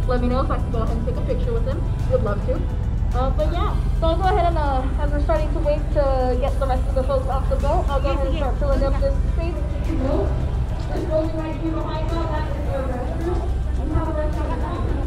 let me know so I can go ahead and take a picture with him. Would love to. But yeah, so I'll go ahead and as we're starting to wait to get the rest of the folks off the boat, I'll go ahead and start filling up this space. This building right here behind us, that is our restroom. We have a restroom.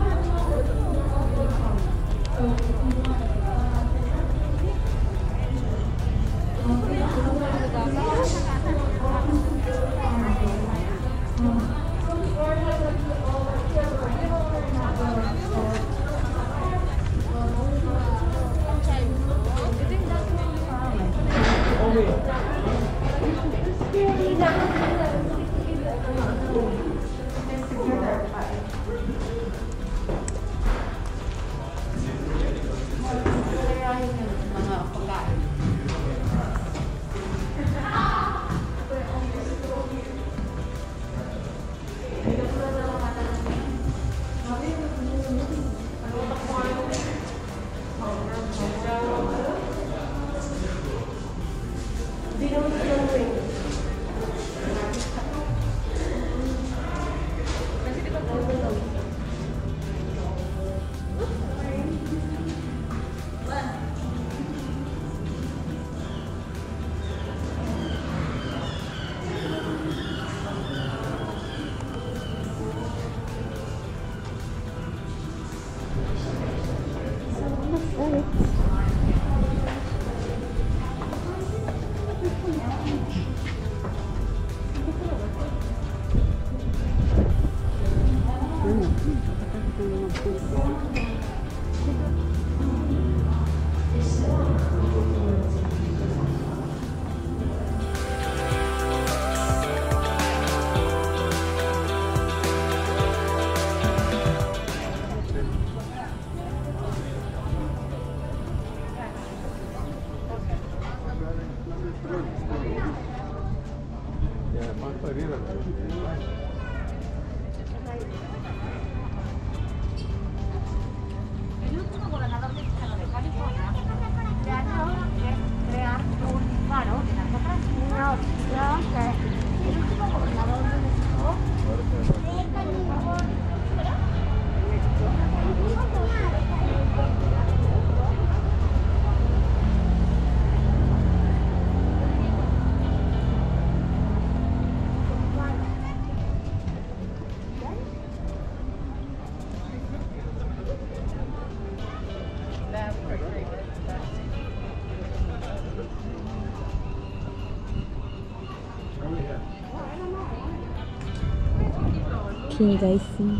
Can you guys see?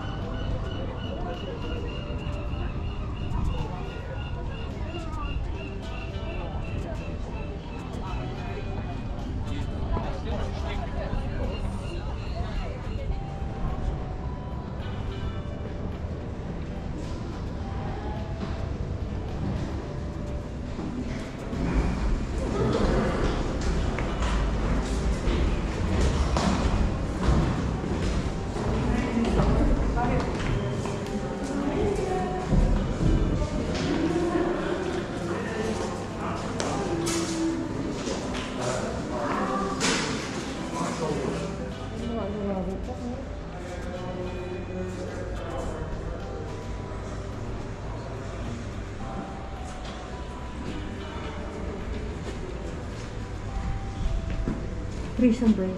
Prison break.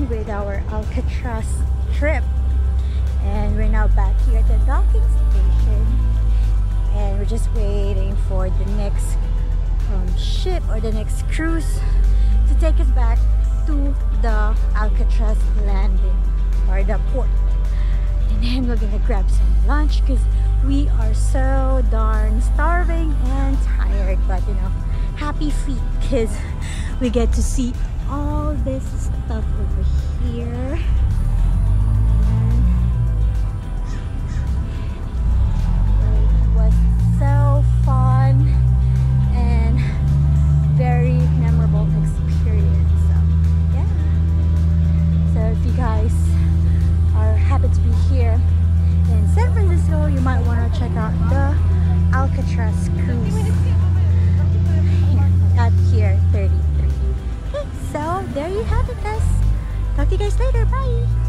done with our Alcatraz trip, and we're now back here at the docking station, and we're just waiting for the next ship or the next cruise to take us back to the Alcatraz Landing or the port. And then we're gonna grab some lunch because we are so darn starving and tired, but you know, happy feet because we get to see all this stuff over here. And it was so fun and very memorable experience. So yeah, so if you guys are happy to be here in San Francisco, you might want to check out the Alcatraz Cruise at Pier 33. Okay, so there you have it, guys. Talk to you guys later. Bye.